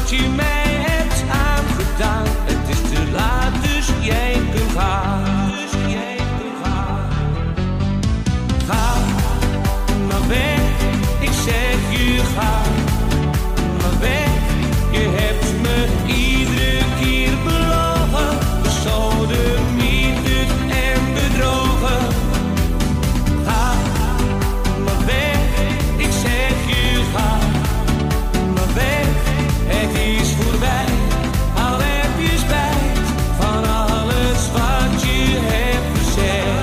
wat je mij hebt aangedaan. Het is te laat, dus jij kunt gaan. Ga maar weg, ik zeg je ga maar weg. Je hebt me iedere keer belogen, besodemieterd en bedrogen. Ga maar weg, ik zeg je ga maar weg. Het is voorbij, al heb je spijt van alles wat je hebt gezegd.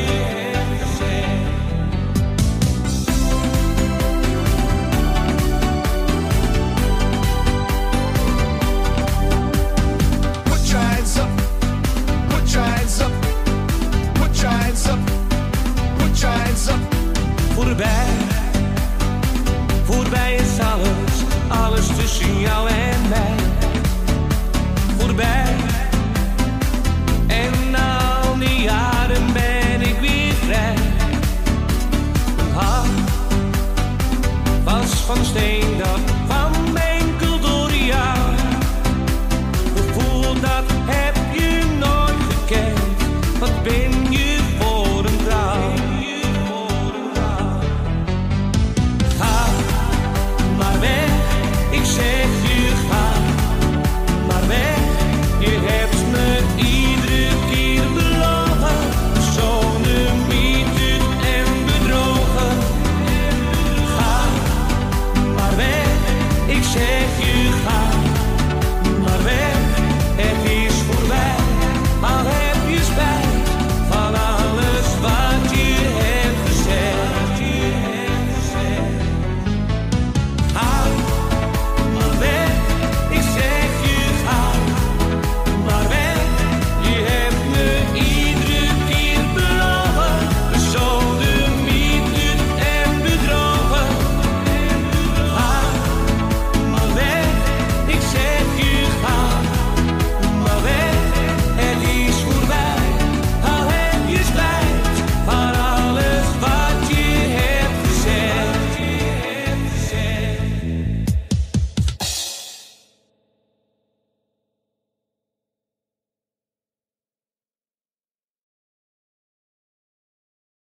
Put your hands up, put your hands up, put your hands up, put your hands up. Voorbij, voorbij is alles, alles tussen jou en mij. Voorbij, en na al die jaren ben ik weer vrij. Een hart was van steen, dat kwam enkel door jou. Gevoel dat heb je nooit gekend, wat ben je voor een vrouw. Ga maar weg, ik zeg je ga maar weg. Je hebt me iedere keer belogen, besodemieterd en bedrogen. Ga maar weg, ik zeg je ga